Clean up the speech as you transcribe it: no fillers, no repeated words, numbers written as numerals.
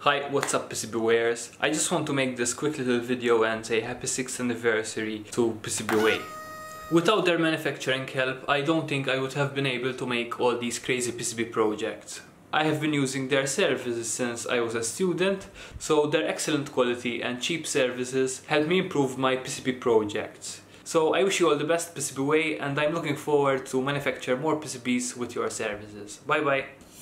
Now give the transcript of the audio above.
Hi, what's up PCBWayers? I just want to make this quick little video and say happy 6th anniversary to PCBWay. Without their manufacturing help, I don't think I would have been able to make all these crazy PCB projects. I have been using their services since I was a student, so their excellent quality and cheap services helped me improve my PCB projects. So I wish you all the best PCBWay, and I'm looking forward to manufacture more PCBs with your services. Bye bye!